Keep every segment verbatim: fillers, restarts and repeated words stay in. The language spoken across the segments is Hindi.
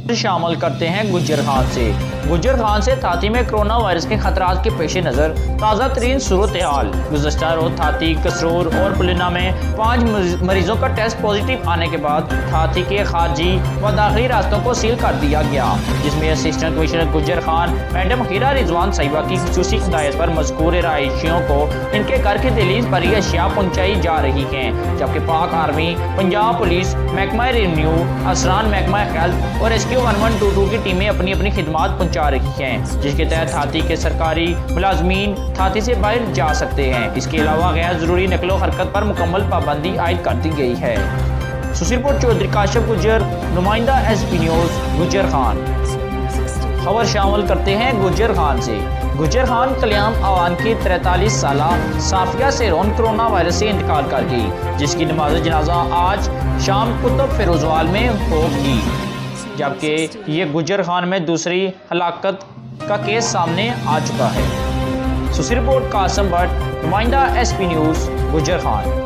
शामिल करते हैं गुज्जर खान से। गुज्जर खान से थाती में कोरोना वायरस के खतरात के पेश नज़र ताज़ा तरीन सूरत हाल। गुज़श्ता रोज थाती, कसरूर और पुलिना में पाँच मरीजों का टेस्ट पॉजिटिव आने के बाद थाती के खारजी व दाखिली रास्तों को सील कर दिया गया, जिसमें assistant commissioner Gujar Khan madam Heera Rizwan sahiba की खुसूसी हिदायत पर मज़कूर रहायशियों को इनके घर की दहलीज पर ये अशिया पहुँचाई जा रही हैं, जबकि पाक आर्मी, पंजाब पुलिस, महकमा रेवेन्यू, असरान महकमा हेल्थ और rescue one one two two की टीमें अपनी अपनी खिदमात पहुँचा रही हैं, जिसके तहत थाती के सरकारी मुलाजमीन थाती से बाहर जा सकते हैं। इसके अलावा गैर जरूरी नकलो हरकत पर मुकम्मल पाबंदी आयद कर दी गई है। सुशीलपुर चौधरी काशिफ गुज्जर, नुमाइंदा S P news, Gujar Khan. खबर शामिल करते हैं गुज्जर खान से। गुज्जर खान कल्याण आवान की तैंतालीस साल साफिया सेरोन कोरोना वायरस से इंतकाल कर गई, जिसकी नमाज जनाजा आज शाम कुतुब फिरोजवाल में होगी, जबकि ये गुज्जर खान में दूसरी हलाकत का केस सामने आ चुका है। सुशील रिपोर्ट कासम भट्ट, नुमाइंदा S P news, Gujar Khan.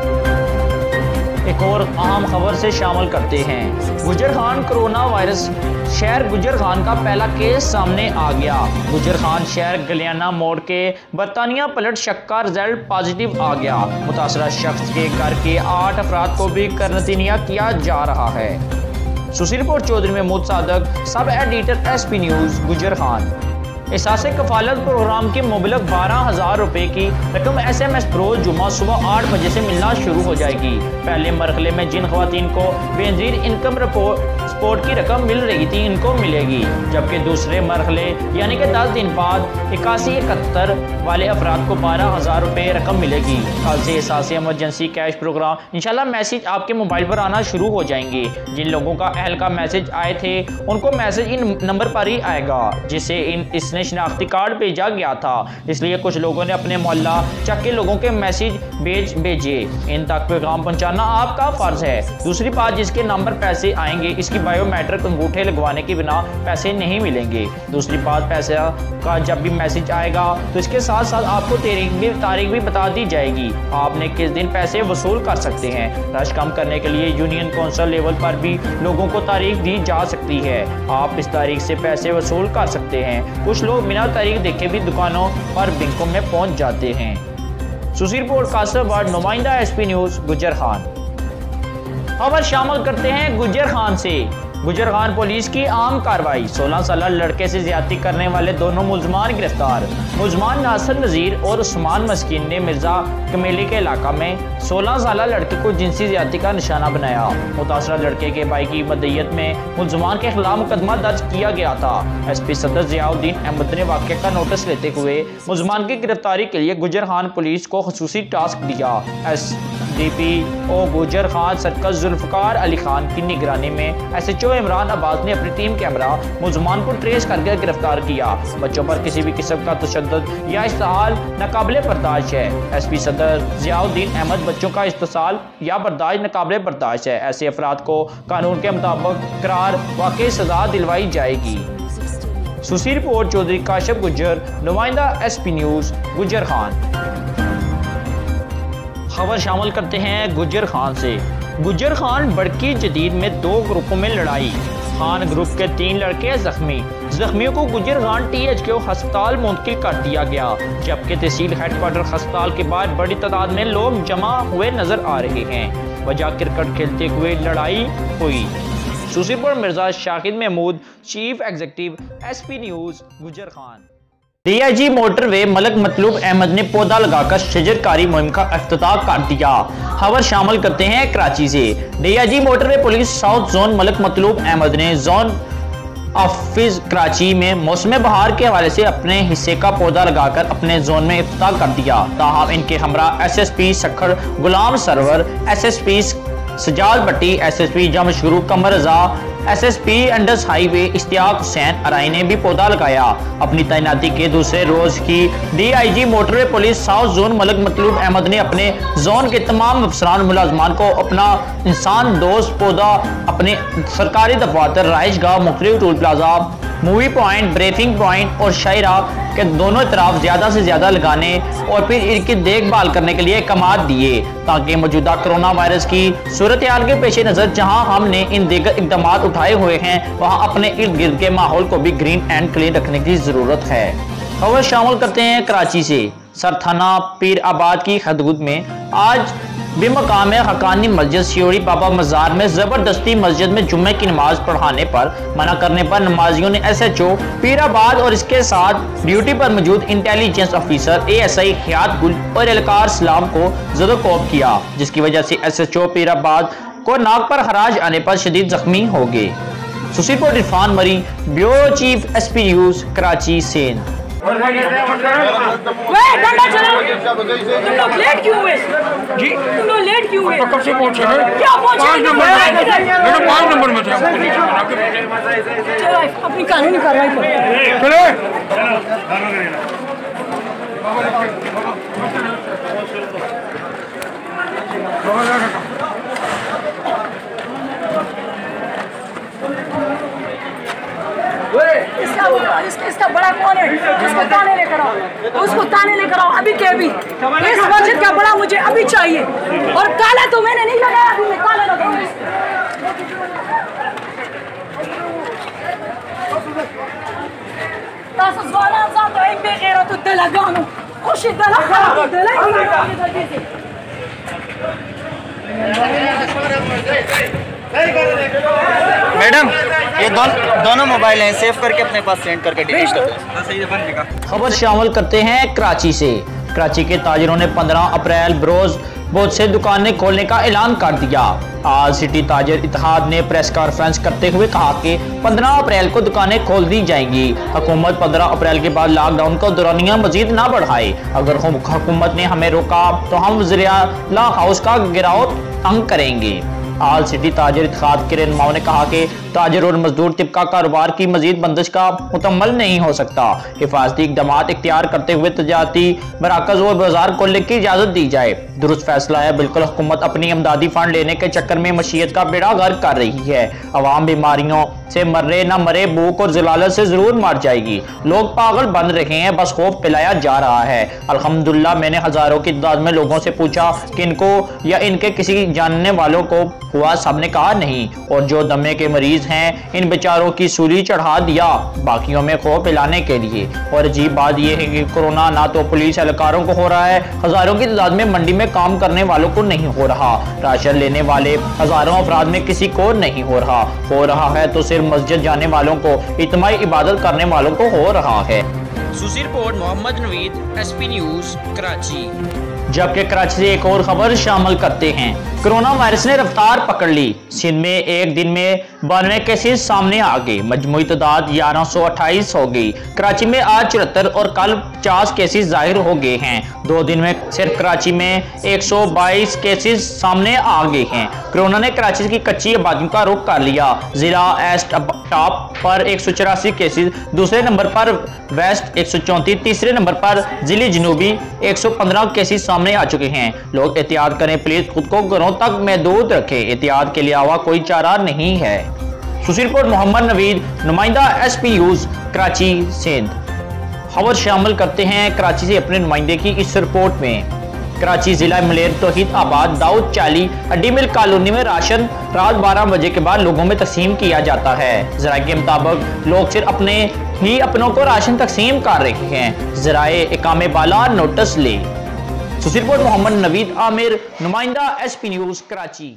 एक और अहम खबर से शामिल करते हैं। गुज्जर खान कोरोना वायरस शहर गुज्जर खान का पहला केस सामने आ गया। गुज्जर खान शहर गलियाना मोड़ के बरतानिया पलट शक का रिजल्ट पॉजिटिव आ गया। मुतासरा शख्स के घर के आठ अफराद को भी क्वारंटीनिया किया जा रहा है। सुशील report Chaudhry Mehmood Sadiq, sub editor S P news, Gujar Khan. Ehsaas Kafalat programme की मुबलक बारह हज़ार रुपये की रकम एस एम एस रोज जुमा सुबह आठ बजे से मिलना शुरू हो जाएगी। पहले मरहले में जिन खवातीन को बेनजीर इनकम सपोर्ट की रकम मिल रही थी, इनको मिलेगी, जबकि दूसरे मरहले यानी कि दस दिन बाद इक्यासी इकहत्तर वाले अफराद को बारह हज़ार रुपये रकम मिलेगी। कल से एहसास इमरजेंसी कैश प्रोग्राम इंशाल्लाह मैसेज आपके मोबाइल पर आना शुरू हो जाएंगे। जिन लोगों का अहल का मैसेज आए थे उनको मैसेज इन नंबर पर ही आएगा, जिससे इन इसने शनाख्ती कार्ड भेजा गया था, इसलिए कुछ लोगों ने अपने मोहल्ला चक के लोगों के मैसेज भेज भेजे। इन तक पैगाम पहुंचाना आपका फर्ज है। दूसरी बात, जिसके नाम पर पैसे आएंगे इसकी बायोमेट्रिक अंगूठे लगवाने के बिना पैसे नहीं मिलेंगे। दूसरी बात, पैसे का जब भी मैसेज आएगा तो इसके साथ साथ आपको तारीख भी तारीख भी बता दी जाएगी, आपने किस दिन पैसे वसूल कर सकते हैं। रश कम करने के लिए यूनियन काउंसिल लेवल पर भी लोगों को तारीख दी जा सकती है, आप इस तारीख से पैसे वसूल कर सकते हैं। कुछ लोग बिना तारीख देखे भी दुकानों और बैंकों में पहुंच जाते हैं। सुशील रिपोर्ट कासम भट्ट, नुमाइंदा S P news, Gujar Khan. खबर शामिल करते हैं गुज्जर खान से। गुज्जर खान पुलिस की आम कार्रवाई। सोलह साल लड़के से ज्यादती करने वाले दोनों मुलजमान गिरफ्तार। मुलजमान नासिर नज़ीर और उस्मान मस्कीन ने मिर्जा कमेली के इलाका में सोलह साल लड़के को जिनसी ज्यादती का निशाना बनाया। मुतासरा लड़के के भाई की मदयत में मुलजमान के खिलाफ मुकदमा दर्ज किया गया था। एस पी सदर जियाउद्दीन अहमद ने वाक़े का नोटिस लेते हुए मुलजमान की गिरफ्तारी के लिए गुज्जर खान पुलिस को खुसूसी टास्क दिया। S D P O Gujar Khan circle Zulfiqar Ali Khan की निगरानी में S H O Imran Abbas ने अपनी टीम के हमरा मुलजमान को ट्रेस करके गिरफ्तार किया। बच्चों पर किसी भी किस्म का तशद्दुद या इस्तेहाल नाकाबिले बर्दाश्त है। एस पी सदर जियाउद्दीन अहमद, बच्चों का इस्तेसाल या बर्दाश्त नाकाबिले बर्दाश्त है। ऐसे अफराद को कानून के मुताबिक करार वाकई सजा दिलवाई जाएगी। सुशील रिपोर्ट चौधरी काशिफ गुज्जर, नुमाइंदा S P news, Gujar Khan. खबर शामिल करते हैं गुज्जर खान से। गुज्जर खान बड़की जदीद में दो ग्रुपों में लड़ाई। खान ग्रुप के तीन लड़के जख्मी। जख्मियों को गुज्जर खान टी एच के अस्पताल मुंतकिल कर दिया गया, जबकि तहसील हेडक्वार्टर अस्पताल के बाद बड़ी तादाद में लोग जमा हुए नजर आ रहे हैं। वजह क्रिकेट खेलते हुए लड़ाई हुई। सुशीलपुर Mirza Shahid Mehmood, chief executive S P news, Gujar Khan. D I G motorway Malik Matloob Ahmed ने पौधा लगाकर शजरकारी मुहिम का इफ्तिताह कर दिया। खबर शामिल करते हैं कराची से। D I G motorway police south zone Malik Matloob Ahmed ने जोन ऑफिस कराची में मौसम बहार के हवाले से अपने हिस्से का पौधा लगाकर अपने जोन में इफ्तिताह कर दिया। ताहम इनके हमरा S S P Sukkur Ghulam Sarwar, S S P Sajjad Bhatti, S S P Jamshoro Qamar Raza, S S P Indus highway Ishtiaq Hussain Arain ने भी पौधा लगाया। अपनी तैनाती के दूसरे रोज की D I G motorway police south zone Malik Matloob Ahmed ने अपने जोन के तमाम अफसरान मुलाजमान को अपना इंसान दोस्त पौधा अपने सरकारी दफातर, रहाइश गाह, मुख्तलिफ toll plaza movie point, breathing point और शायरा के दोनों तरफ ज़्यादा से ज़्यादा लगाने और फिर इनकी देखभाल करने के लिए अहकाम दिए ताकि मौजूदा कोरोना वायरस की सूरत हाल के पेश नज़र जहां हमने इन दीगर इकदाम उठाए हुए हैं वहां अपने इर्द गिर्द के माहौल को भी ग्रीन एंड क्लीन रखने की ज़रूरत है। खबर शामिल करते हैं कराची से। सर थाना पीर आबाद की हदूद में आज बेमकाम हकानी मस्जिद शियोरी बाबा मज़ार में ज़बरदस्ती मस्जिद में जुम्मे की नमाज पढ़ाने पर मना करने पर नमाजियों ने एस एच ओ पीराबाद और इसके साथ ड्यूटी पर मौजूद intelligence officer A S I Hayat Gul और एहलकार सलाम को ज़दोकोब किया, जिसकी वजह से एस एच ओ पीराबाद को नाक पर हराज आने पर शदीद जख्मी हो गए। सुसीपुर Irfan Marri, bureau chief S P news Karachi Sindh. तुम लोग लेट क्यों हुए? जी तुम लोग लेट क्यों हुए? कब से पहुंचे हैं? क्या पहुंचे? पाँच नंबर में पाँच नंबर में थे। चलो अपनी कानूनी कार्रवाई करो। चले इसका इसका, इसका बड़ा कौन है? उसको ताने लेकर आओ, उसको ताने लेकर आओ अभी के अभी। इस मस्जिद का बड़ा मुझे अभी चाहिए और ताला तो मैंने नहीं लगाया, अभी मैं ताला लगाऊंगा। तासो ज़वाना ज़ातो एक बेगैरत दलगानो खुशी दलगानो दलगानो। मैडम ये दोन, दोनों मोबाइल हैं, सेव करके अपने पास सेंड करके डिलीट कर दो। खबर शामिल करते हैं कराची से। कराची के ताजिरों ने पंद्रह अप्रैल बरोज बहुत से दुकानें खोलने का ऐलान कर दिया। आज सिटी ताजिर इत्तेहाद ने प्रेस कॉन्फ्रेंस करते हुए कहा कि पंद्रह अप्रैल को दुकानें खोल दी जाएंगी। हुकूमत पंद्रह अप्रैल के बाद लॉकडाउन का दौरानिया मजीद ना बढ़ाए। अगर हुकूमत ने हमें रोका तो हम वज़ीर आला हाउस का घेराव तंग करेंगे। आल सिटी ताजिर इत्तेहाद के रहनुमाओं ने कहा कि ताजिर और मजदूर तिबका कारोबार की मजीद बंदिश का मुकम्मल नहीं हो सकता। हिफाजती इकदाम इख्तियार करते हुए तजारती मराकज और बाजार खोलने की इजाज़त दी जाए। दुरुस्त फैसला है। बिल्कुल हुकूमत अपनी इमदादी फंड लेने के चक्कर में मशीयत का बेड़ा गर्क कर रही है। अवाम बीमारियों से मरे ना मरे, भूख और जलालत से जरूर मर जाएगी। लोग पागल बन रहे हैं, बस खौफ पिलाया जा रहा है। अल्हम्दुलिल्लाह मैंने हजारों की तादाद में लोगों से पूछा कि इनको या इनके किसी जानने वालों को हुआ, सबने कहा नहीं। और जो दमे के मरीज हैं इन बेचारों की सूली चढ़ा दिया बाकियों में खौफ पिलाने के लिए। और अजीब बात यह है कि कोरोना ना तो पुलिस एहलकारों को हो रहा है, हजारों की तादाद में मंडी में काम करने वालों को नहीं हो रहा, राशन लेने वाले हजारों अफराद में किसी को नहीं हो रहा। हो रहा है तो सिर्फ मस्जिद जाने वालों को, इत्माई इबादत करने वालों को हो रहा है। सुसी report Mohammad Naveed, S P news Karachi. जबकि कराची से एक और खबर शामिल करते हैं। कोरोना वायरस ने रफ्तार पकड़ ली। सिंध में एक दिन में बानवे केसेस सामने आ गए। मजमूई तादाद ग्यारह सौ अट्ठाईस हो गई। कराची में आज चौहत्तर और कल पचास केसेस जाहिर हो गए हैं। दो दिन में सिर्फ कराची में एक सौ बाईस केसेस सामने आ गए हैं। कोरोना ने कराची की कच्ची आबादियों का रुख कर लिया। जिला ईस्ट टॉप पर एक सौ चौरासी केसेस, दूसरे नंबर पर वेस्ट एक सौ चौंतीस, तीसरे नंबर पर जिले जनूबी एक सौ पंद्रह केसेस सामने आ चुके हैं। लोग एहतियात करें, प्लीज खुद को घरों तक महदूद रखें। एहतियात के अलावा कोई चारा नहीं है। सुसी रिपोर्ट मोहम्मद नवीद, नुमाइंदा एस पी न्यूज़ कराची सेंध। खबर शामिल करते हैं कराची से अपने नुमाइंदे की इस रिपोर्ट में। कराची जिला मलेर तौहीद आबाद दाऊद चाली अड्डी मिल कॉलोनी में राशन रात बारह बजे के बाद लोगों में तकसीम किया जाता है। जराये के मुताबिक लोग सिर्फ अपने ही अपनों को राशन तकसीम कर रहे हैं। जराये इकामे बाला नोटिस ले। सुसी रिपोर्ट मोहम्मद नवीद आमिर, नुमाइंदा S P news Karachi.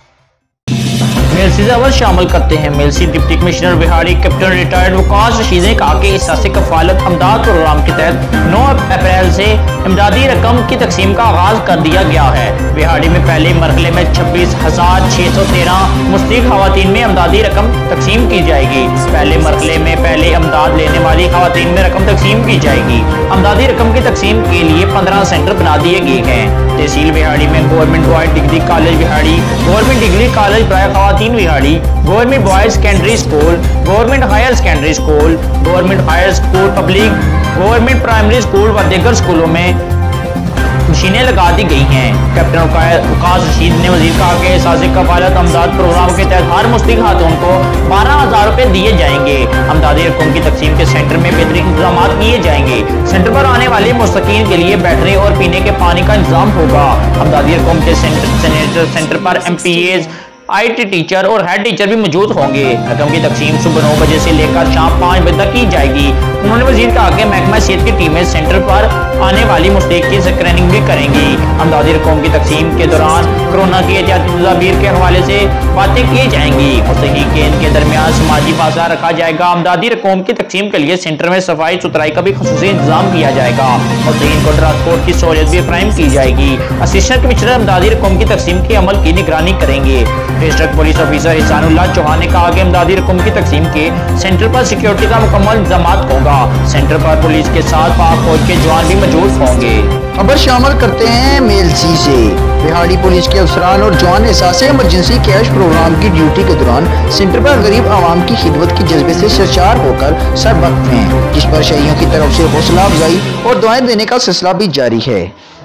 Mailsi खबर शामिल करते हैं। मेलसी डिप्टी कमिश्नर बिहाड़ी कैप्टन रिटायर्ड वकास रशीद ने कहा कि इस से कफालत अमदाद प्रोग्राम के तहत नौ अप्रैल से इमदादी रकम की तकसीम का आगाज कर दिया गया है। बिहाड़ी में पहले मरहले में छब्बीस हजार छः सौ तेरह मुस्तहिक खवातीन में इमदादी रकम तकसीम की जाएगी। पहले मरहले में पहले इमदाद लेने वाली खवातीन में रकम तकसीम की जाएगी। इमदादी रकम की तकसीम के लिए पंद्रह सेंटर बना दिए गए हैं। तहसील बिहाड़ी में गवर्नमेंट बॉयज डिग्री कॉलेज बिहाड़ी, गवर्नमेंट डिग्री कॉलेज बराए खवातीन बिहाड़ी, government boys secondary school, government higher secondary school, government higher school public, government primary school व दीगर स्कूलों में मशीनें लगा दी गई हैं। कैप्टन वकास रशीद ने वजीर कहा कि एहसास कफालत अमदाद प्रोग्राम के तहत हर मुस्तहिक खातून को बारह हजार रुपए दिए जाएंगे। अमदादी रकम की तकसीम के सेंटर में बेहतरीन इंतजाम किए जाएंगे। सेंटर पर आने वाले मुस्तकीन के लिए बैठने और पीने के पानी का इंतजाम होगा। अमदादी रकम के सेंटर, सेंटर पर एम पी एज आईटी टीचर और हेड टीचर भी मौजूद होंगे। रकम की तकसीम सुबह नौ बजे से लेकर शाम पाँच बजे तक की जाएगी। उन्होंने वजीर कहा कि महकमा सेहत की टीमें सेंटर पर आने वाली मुस्तहिक की स्क्रीनिंग भी करेंगी। अमदादी रकम की तकसीम के दौरान कोरोना की एहतियाती तदाबीर के हवाले से बातें की जाएंगी। मुस्तहिक के इनके दरमियान समाजी फासला रखा जाएगा। अमदादी रकम की तकसीम के लिए सेंटर में सफाई सुथराई का भी खुसूसी इंतजाम किया जाएगा। मुस्तहिक को ट्रांसपोर्ट की सहूलियत भी फ्राहम की जाएगी। असिस्टेंट कमिश्नर अमदादी रकम की तकसीम के अमल की निगरानी करेंगे। District police officer Ehsanullah Chauhan ने कहा कि अमदादी रकम की तकसीम के सेंटर पर सिक्योरिटी का मुकम्मल इंतजाम होगा। सेंटर पर पुलिस के साथ पाक फौज के जवान भी मौजूद होंगे। खबर शामिल करते हैं मेलसी से। बिहाड़ी पुलिस के अफसरान और जवान एहसास इमरजेंसी कैश प्रोग्राम की ड्यूटी के दौरान सेंटर पर गरीब आवाम की खिदमत की जज्बे से सरचार होकर सरबख्त हैं, जिस पर शहरियों की तरफ से हौसला अफजाई और दुआएं देने का सिलसिला भी जारी है।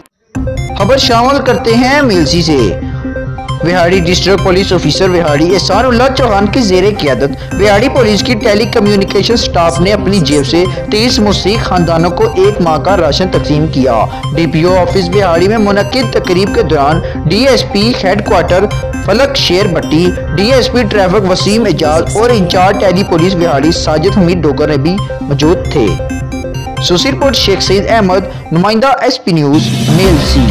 खबर शामिल करते हैं मेलसी से। बिहाड़ी district police officer बिहाड़ी Ehsanullah Chauhan की जेरे क़यादत बिहाड़ी पुलिस की टेली कम्युनिकेशन स्टाफ ने अपनी जेब से तेईस मुस्तहिक खानदानों को एक माह का राशन तकसीम किया। डीपीओ ऑफिस बिहाड़ी में मुनक्किद तकरीब के दौरान DSP headquarter Falak Sher Bhatti, DSP traffic Waseem Ejaz और इंचार्ज टेली पुलिस बिहाड़ी साजिद हमीद डोगर भी मौजूद थे। सोसी रिपोर्ट शेख सईद अहमद, नुमाइंदा एसपी न्यूज मेलसी।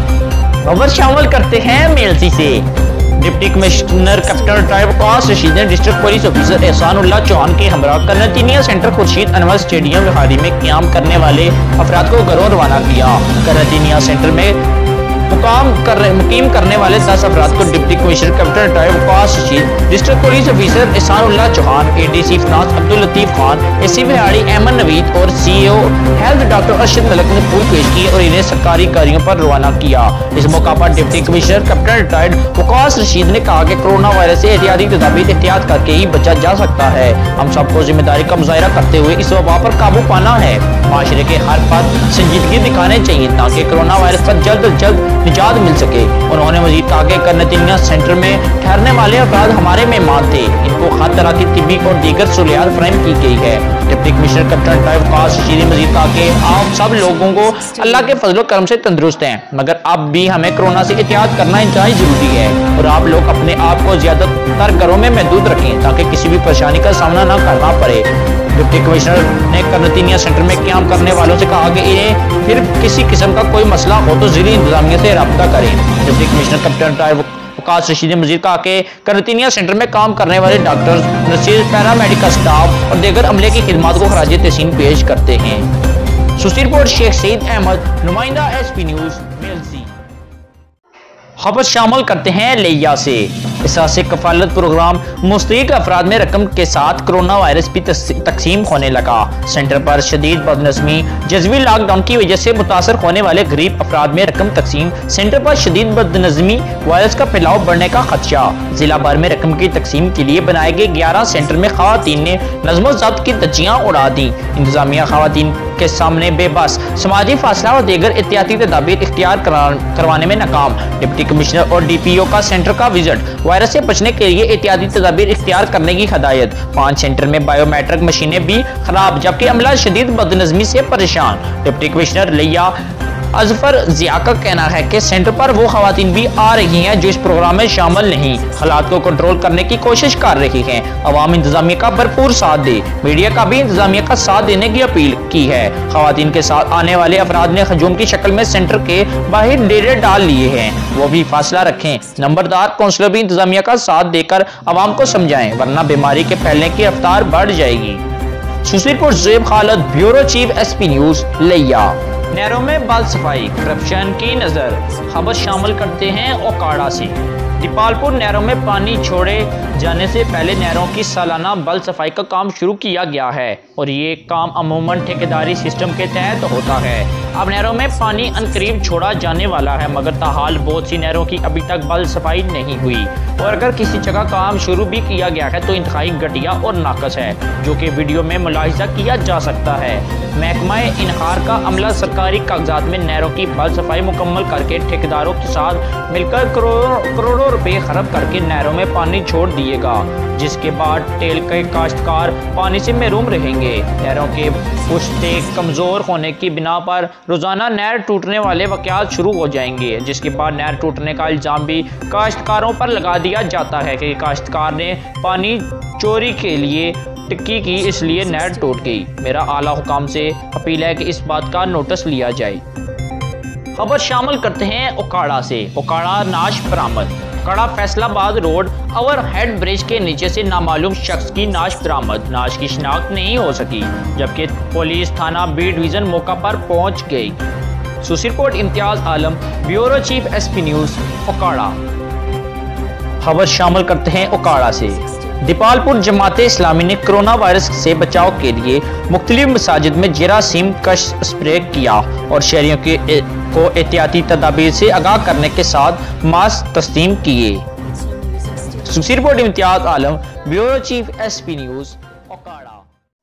खबर शामिल करते हैं मेलसी से। Deputy commissioner captain retired Waqas Rasheed ने district police officer Ehsanullah Chauhan के हमरा quarantine centre Khurshid Anwar stadium Vehari में क्याम करने वाले अफराद को घरों रवाना किया। करनतीनिया सेंटर में मुकाम कर मुकीम करने वाले दस अफराद को deputy commissioner captain retired Waqas Rasheed, district police officer Ehsanullah Chauhan, ADC finance Abdul Latif Khan, AC बिहाड़ी अहमद नवीद और CEO health doctor Arshad Malik ने फूल पेश किए और इन्हें सरकारी कार्यों पर रवाना किया। इस मौका पर deputy commissioner captain retired Waqas Rasheed ने कहा कि कोरोना वायरस से एहतियाती तदाबीर एहतियात करके ही बचा जा सकता है। हम सबको जिम्मेदारी का मुजाहरा करते हुए इस वबा पर काबू पाना है। माशरे के हर पद संजीदगी दिखाने चाहिए ताकि कोरोना वायरस पर जल्द अज जल्द निजात मिल सके। उन्होंने मजीद कहा कि करनतीनिया सेंटर में ठहरने वाले अफराद हमारे मेहमान थे, इनको हर तरह की तिब्बी और दीगर सहूलियात फ्राहम की गई है। Deputy commissioner captain retired Waqas Rasheed ने मजीद कहा कि आप सब लोगों को अल्लाह के फजल करम से तंदुरुस्त हैं, मगर अब भी हमें कोरोना से एहतियात करना इंतहाई जरूरी है और आप लोग अपने आप को ज्यादातर घरों में महदूद रखें ताकि किसी भी परेशानी का सामना न करना पड़े। डिप्टी कमिश्नर ने करनतीनिया सेंटर में क्याम करने वालों से कहा कि इन्हें फिर किसी किस्म का कोई मसला हो तो ज़िली इंतजामिया से रब्ता करें। Deputy commissioner captain retired Waqas Rasheed ने मजीद कहा कि करनतीनिया सेंटर में काम करने वाले डॉक्टर, नर्सेज, पैरामेडिकल स्टाफ और दीगर अमले की खिदमत को खराज तहसीन पेश करते हैं। सोसी रिपोर्ट शेख सईद अहमद, नुमाइंदा एसपी न्यूज मेलसी। खबर शामिल करते हैं लिया से। एहसास कफालत प्रोग्राम मुस्तहिक अफराद में रकम के साथ कोरोना वायरस भी तकसीम होने लगा। सेंटर पर शदीद बदनज़मी जज़वी लॉकडाउन की वजह से मुतासर होने वाले गरीब अफराद में रकम तकसीम। सेंटर पर शदीद बदनज़मी वायरस का फैलाव बढ़ने का खदशा। जिला भर में रकम की तकसीम के लिए बनाए गए ग्यारह सेंटर में खवातीन ने नज़्म ज़ब्त की धज्जियां उड़ा दी। इंतजामिया खवातीन के सामने बेबस, समाजी फासला और दीगर एहतियाती तदाबीर इख्तियार करवाने में नाकाम। डिप्टी कमिश्नर और डीपीओ का सेंटर का विजिट। वायरस से बचने के लिए एहतियाती तदाबीर इख्तियार करने की हदायत। पांच सेंटर में बायोमेट्रिक मशीनें भी खराब, जबकि अमला शदीद बदनज़मी से परेशान। डिप्टी कमिश्नर लिया अजफर जिया का कहना है कि सेंटर पर वो खवातीन भी आ रही हैं जो इस प्रोग्राम में शामिल नहीं, हालात को कंट्रोल करने की कोशिश कर रही हैं। अवाम इंतजामिया का भरपूर साथ दे। मीडिया का भी इंतजामिया का साथ देने की अपील की है। खवातीन के साथ आने वाले अफराद ने हजूम की शक्ल में सेंटर के बाहर डेरे डाल लिए हैं, वो भी फासला रखें। नंबरदार काउंसलर भी इंतजामिया का साथ देकर अवाम को समझाएं, वरना बीमारी के फैलने की रफ्तार बढ़ जाएगी। सोसी report Zeb Khalid, bureau chief SP news लिया। नहरों में बाल सफाई, करप्शन की नजर। खबर शामिल करते हैं ओकाड़ा से। दीपालपुर नहरों में पानी छोड़े जाने से पहले नहरों की सालाना बल सफाई का काम शुरू किया गया है और ये काम अमूमन ठेकेदारी सिस्टम के तहत होता है। अब नहरों में पानी अनकरीब छोड़ा जाने वाला है, मगर ताहाल बहुत सी नहरों की अभी तक बल सफाई नहीं हुई और अगर किसी जगह काम शुरू भी किया गया है तो इंतहाई घटिया और नाकस है, जो कि वीडियो में मुलाहिजा किया जा सकता है। महकमा इनहार का अमला सरकार सरकारी कागजात में नहरों की बल सफाई मुकम्मल करके ठेकेदारों के साथ मिलकर करोड़ों करोड़ों रुपए खर्च करके नहरों में पानी छोड़ दिएगा, जिसके बाद टेल के काश्तकार पानी से महरूम रहेंगे। नहरों के पुश्ते कमज़ोर होने की बिना पर रोज़ाना नहर टूटने वाले वाक़यात शुरू हो जाएंगे, जिसके बाद नहर टूटने का इल्ज़ाम भी काश्तकारों पर लगा दिया जाता है कि काश्तकार ने पानी चोरी के लिए टिक्की की, इसलिए नहर टूट गई। मेरा आला हुकाम से अपील है कि इस बात का नोटिस लिया जाए। खबर शामिल करते हैं ओकाड़ा से। ओकाड़ा नाश बरामद। Okara Faisalabad road overhead bridge के नीचे से नामालूम शख्स की नाश बरामद। नाश की शिनाख्त नहीं हो सकी, जबकि पुलिस थाना बी डिवीजन मौका पर पहुंच गई। सूसी report Imtiaz Alam, bureau chief SP news, Okara. खबर शामिल करते हैं ओकाड़ा से। दीपालपुर जमाते इस्लामी ने कोरोना वायरस से बचाव के लिए मुख्तलिफ मसाजिद में जरासीम का स्प्रे किया और शहरियों के को एहतियाती तदाबीर से आगाह करने के साथ मास्क तस्लीम किए। सूसी report Imtiaz Alam, bureau chief SP news, Okara.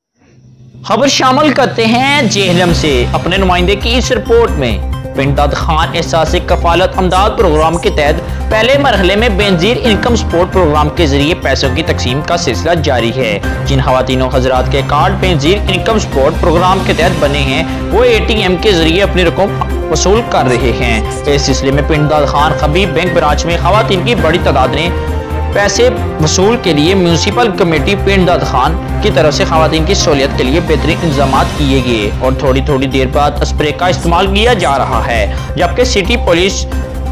खबर शामिल करते हैं जेहलम से। अपने नुमाइंदे की इस रिपोर्ट में पिंड दाद खान एहसास कफालत अमदाद प्रोग्राम के तहत पहले मरहले में बेनजीर इनकम सपोर्ट प्रोग्राम के जरिए पैसों की तकसीम का सिलसिला जारी है। जिन खवातीनों हजरात के card Benazir income support program के तहत बने हैं, वो ए टी एम के जरिए अपनी रकम वसूल कर रहे हैं। इस सिलसिले में पिंड दाद खान खबीब बैंक ब्रांच में खवातीन की बड़ी तादाद ने पैसे वसूल के लिए म्यूनसिपल कमेटी पिंड दाद खान की तरफ से खवातीन की सहूलियत के लिए बेहतरीन इंतजाम किए गए और थोड़ी थोड़ी देर बाद स्प्रे का इस्तेमाल किया जा रहा है, जबकि सिटी पुलिस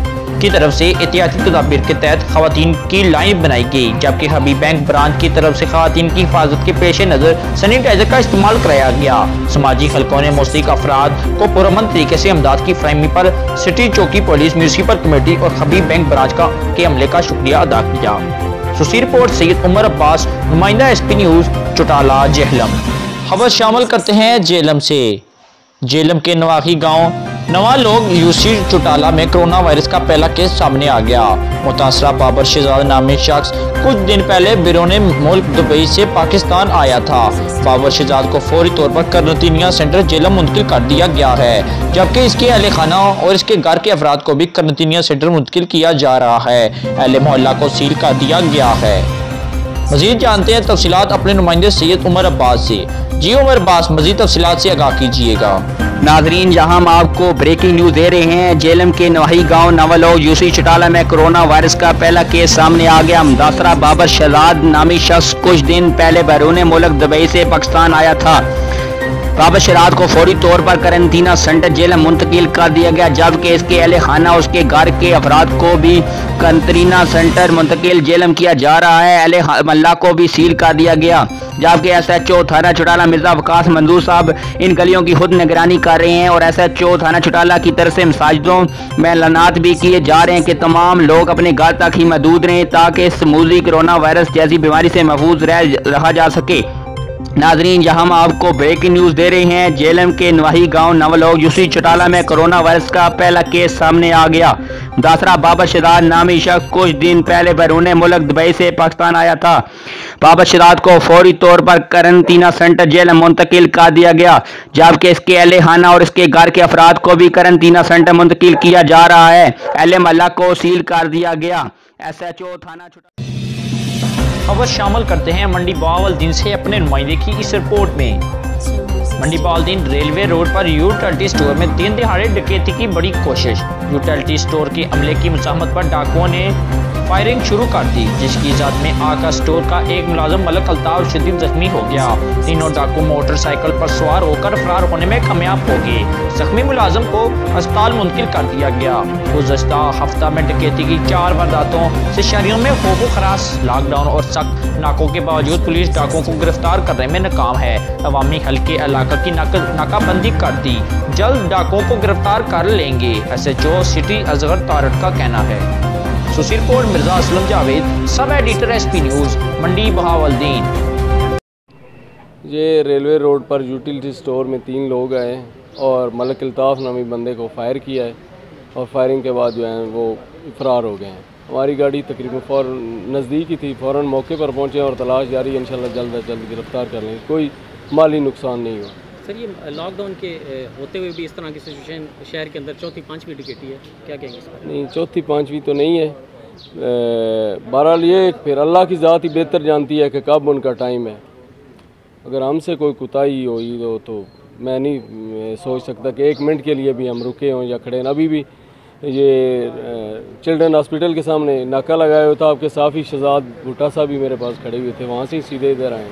की तरफ से एहतियाती तदाबीर के तहत खवातीन की लाइन बनाई गई, जबकि हबीब बैंक ब्रांच की तरफ से खवातीन की हिफाजत के पेश नज़र सैनिटाइजर का इस्तेमाल कराया गया। समाजी हल्कों ने मुस्तहिक अफराद को पुरअमन तरीके से इमदाद की फ्राहमी पर सिटी चौकी पुलिस, म्यूनसिपल कमेटी और हबीब बैंक ब्रांच का के अमले का शुक्रिया अदा किया। सूसी रिपोर्ट सैयद उमर अब्बास, नुमाइंदा एसपी न्यूज़, चौटाला, जेहलम। खबर शामिल करते हैं जेहलम से। जेहलम के नवाही गाँव नवा लोग यूसी चौटाला में कोरोना वायरस का पहला केस सामने आ गया। मुतासरा बाबर शहजाद नामी शख्स कुछ दिन पहले बैरून मुल्क दुबई से पाकिस्तान आया था। बाबर शहजाद को फौरी तौर पर करंतनिया सेंटर जेलम मुंतकिल कर दिया गया है, जबकि इसके अहले खाना और इसके घर के अफराद को भी करंतनिया सेंटर मुंतकिल किया जा रहा है। अहले मोहल्ला को सील कर दिया गया है। मजीद जानते हैं तफसीलात अपने नुमाइंदे सैयद उमर अब्बास से। जी उमर अब्बास, मजीद तफसीलात से आगाह कीजिएगा। नाजरीन, जहां हम आपको ब्रेकिंग न्यूज दे रहे हैं, जेलम के नवाही गांव नवालोग यूसी चौटाला में कोरोना वायरस का पहला केस सामने आ गया। मुतासरा बाबर शहजाद नामी शख्स कुछ दिन पहले बैरून मुल्क दुबई से पाकिस्तान आया था। बाबर शहजाद को फौरी तौर पर करंतना सेंटर जेलम मुंतकिल कर दिया गया, जबकि इसके अहले खाना उसके घर के अफराद को भी करंतना सेंटर मुंतकिल जेलम किया जा रहा है। अहले मल्ला को भी सील कर दिया गया, जबकि एस एच ओ थाना चौटाला मिर्जा वकास मंजूर साहब इन गलियों की खुद निगरानी कर रहे हैं और एस एच ओ थाना चौटाला की तरफ से मसाजिदों में ऐलानात भी किए जा रहे हैं कि तमाम लोग अपने घर तक ही महदूद रहें, ताकि इस समूजी कोरोना वायरस जैसी बीमारी से महफूज रह रहा जा सके। नाजरीन, जहां हम आपको ब्रेकिंग न्यूज दे रहे हैं, जेलम के नवाही गांव नवलोग यूसी चौटाला में कोरोना वायरस का पहला केस सामने आ गया। दासरा बाबर शहजाद नामी शख्स कुछ दिन पहले बैरून मुल्क दुबई से पाकिस्तान आया था। बाबर शहजाद को फौरी तौर पर करंतना सेंटर जेल मुंतकिल कर दिया गया, जबकि इसके अहले खाना और इसके घर के अफराद को भी करंतना सेंटर मुंतकिल किया जा रहा है। अहले महल्ला को सील कर दिया गया। एस एच ओ थाना चौटाला। खबर शामिल करते हैं मंडी बहावलदीन से अपने नुमाइंदे की इस रिपोर्ट में। मंडी बहावलदीन रेलवे रोड पर यूटिलिटी स्टोर में दिन दिहाड़े डकैती की बड़ी कोशिश। यूटिलिटी स्टोर के अमले की मुजाहमत पर डाकुओं ने फायरिंग शुरू कर दी, जिसकी इजाद में आका स्टोर का एक मुलाजिम मलक अल्ताफ शदीद जख्मी हो गया। तीनों डाकू मोटरसाइकिल पर सवार होकर फरार होने में कामयाब हो गए। जख्मी मुलाजिम को अस्पताल मुंतकिल कर दिया गया। गुज़श्ता हफ्ता में डकैती की चार वारदातों से शहरियों में खौफ खराश। लॉकडाउन और सख्त नाकों के बावजूद पुलिस डाकुओं को गिरफ्तार करने में नाकाम है। अवामी हल्के इलाका की नाकाबंदी कर दी, जल्द डाकुओं को गिरफ्तार कर लेंगे, S H O city Asghar Tarar का कहना है। सूसी report Mirza Aslam Javed, sub editor S P news, Mandi Bahauddin. ये रेलवे रोड पर यूटिलिटी स्टोर में तीन लोग आए और मलक अल्ताफ नामी बंदे को फायर किया है और फायरिंग के बाद जो है वो फरार हो गए हैं। हमारी गाड़ी तकरीबन फ़ौरन नज़दीक ही थी, फ़ौरन मौके पर पहुंचे और तलाश जारी है। इंशाल्लाह जल्द अज जल्द गिरफ्तार कर लेंगे। कोई माली नुकसान नहीं हुआ। सर ये लॉकडाउन के होते हुए भी इस तरह की सिचुएशन शहर के अंदर चौथी पाँचवीं टिकट है, क्या कहेंगे इस पर? नहीं, चौथी पाँचवीं तो नहीं है। बहरहाल ये फिर अल्लाह की ज़ात ही बेहतर जानती है कि कब उनका टाइम है। अगर हमसे कोई कोताही हुई हो तो मैं नहीं सोच सकता कि एक मिनट के लिए भी हम रुके हों या खड़े हैं। अभी भी ये चिल्ड्रन हॉस्पिटल के सामने नाका लगाया हुआ था, आपके साफ़ी शहजाद भुट्टा साहब भी मेरे पास खड़े हुए थे, वहाँ से ही सीधे इधर आए।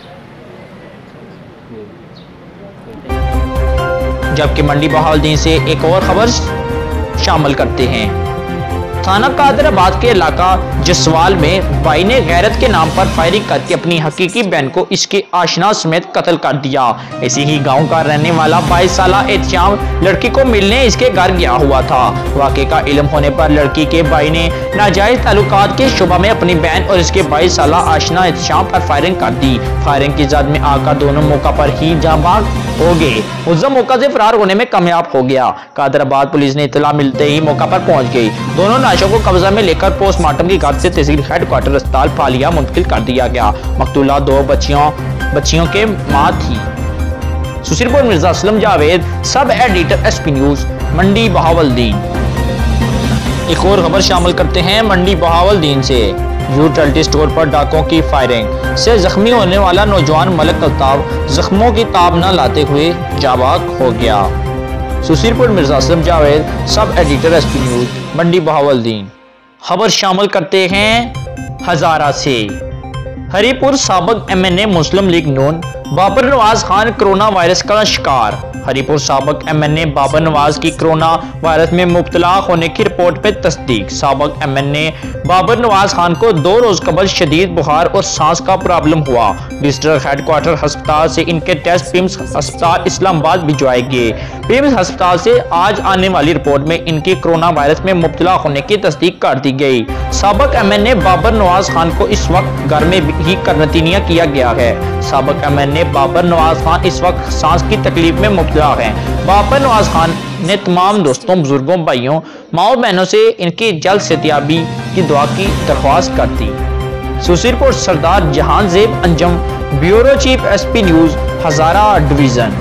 जबकि मंडी बहावलदीन से एक और खबर शामिल करते हैं। थाना कादराबाद के इलाका जसवाल में भाई ने गैरत के नाम पर फायरिंग करके अपनी हकीकी बहन को इसके आशना समेत कत्ल कर दिया। इसी ही गांव का रहने वाला बाईस साला एहतियाम लड़की को मिलने इसके घर गया हुआ था। वाकये का इल्म होने पर लड़की के भाई ने नाजायज ताल्लुकात के शुबा में अपनी बहन और इसके बाईस साला आशना एहतियाम पर फायरिंग कर दी। फायरिंग की जद में आकर दोनों मौका पर ही जांबाज हो गए। मुलज़्ज़म मौका से फरार होने में कामयाब हो गया। कादराबाद पुलिस ने इतला मिलते ही मौका पर पहुंच गई। दोनों लाशों को कब्जा में लेकर पोस्टमार्टम की गाज से तहसील हेडक्वार्टर अस्पताल फालिया मुंतकिल कर दिया गया। मकतूला दो बच्चियों बच्चियों के मां थी। सुशील report Mirza Aslam Javed, sub editor SP news, Mandi Bahauddin. एक और खबर शामिल करते हैं मंडी बहावलदीन से। यूटिलिटी स्टोर पर डाकों की फायरिंग से जख्मी होने वाला नौजवान मलक अल्ताफ जख्मों की ताब न लाते हुए जाबाक हो गया। सुशील report Mirza Aslam Javed, sub editor SP news, Mandi Bahauddin. खबर शामिल करते हैं हजारा से। हरीपुर साबिक MNA Muslim League Noon Babar Nawaz Khan corona virus का शिकार। हरीपुर साबिक एमएनए बाबर नवाज की कोरोना वायरस में मुब्तला होने की रिपोर्ट पे तस्दीक। साबिक एमएनए बाबर नवाज खान को दो रोज कबल शदीद बुखार और सांस का प्रॉब्लम हुआ। डिस्ट्रिक्ट हेडक्वार्टर अस्पताल से इनके टेस्ट पिम्स अस्पताल इस्लामाबाद भिजवाए गए। पिम्स अस्पताल से आज आने वाली रिपोर्ट में इनकी कोरोना वायरस में मुब्तला होने की तस्दीक कर दी गई। साबिक एमएनए बाबर नवाज खान को इस वक्त घर में ही क्वारंटीन किया गया है। साबिक एमएनए बाबर नवाज खान इस वक्त सांस की तकलीफ में मुब्तला है। बाबर नवाज खान ने तमाम दोस्तों, बुजुर्गों, भाइयों, माओ बहनों से इनकी जल्द सेहतियाबी की दुआ की दरख्वास्त कर दी। सुशील report Sardar Jahanzeb Anjum, bureau chief SP news, Hazara division.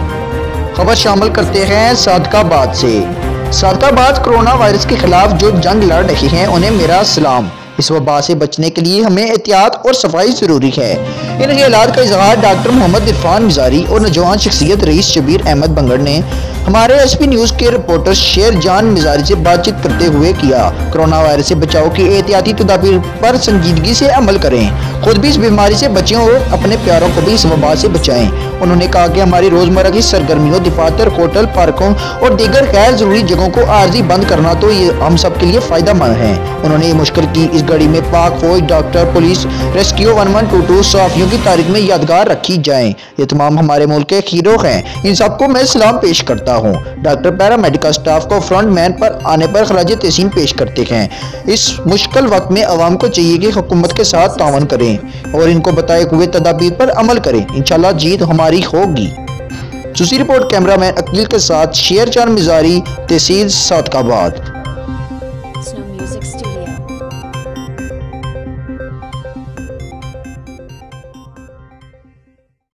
खबर शामिल करते हैं सादकाबाद से। सादकाबाद कोरोना वायरस के खिलाफ जो जंग लड़ रहे हैं उन्हें मेरा सलाम। इस वबा से बचने के लिए हमें एहतियात और सफाई जरूरी है। इन ख्यालात का इजहार डॉक्टर मोहम्मद इरफान मिजारी और नौजवान शख्सियत रईस शबीर अहमद बंगड़ ने हमारे एसपी न्यूज के रिपोर्टर शेर जान मिजारी से बातचीत करते हुए किया। कोरोना वायरस से बचाव की एहतियाती तदाबीर पर संजीदगी से अमल करें, खुद भी इस बीमारी से बचें और अपने प्यारों को भी इस वबा से बचाएं। उन्होंने कहा कि हमारी रोजमर्रा की सरगर्मियों, दफातर, होटल, पार्कों और दीगर गैर जरूरी जगहों को आर्जी बंद करना तो ये हम सब के लिए फायदा मंद है। उन्होंने ये मुश्किल की इस घड़ी में पाक फौज, doctor, police, rescue one one two two सहाफियों की तारीख में यादगार रखी जाए। ये तमाम हमारे मुल्क के हीरो हैं, इन सबको मैं सलाम पेश करता हूँ। डॉक्टर, पैरामेडिकल स्टाफ को फ्रंट मैन पर आने पर खराज तहसीन पेश करते हैं। इस मुश्किल वक्त में अवाम को चाहिए कि हुकूमत के साथ तावन करें और इनको बताए हुए तदाबीर पर अमल करें। इंशाल्लाह जीत हमारी होगी। सुशी रिपोर्ट कैमरामैन अकील के साथ शेर चांद मिजारी, तहसील सादकाबाद।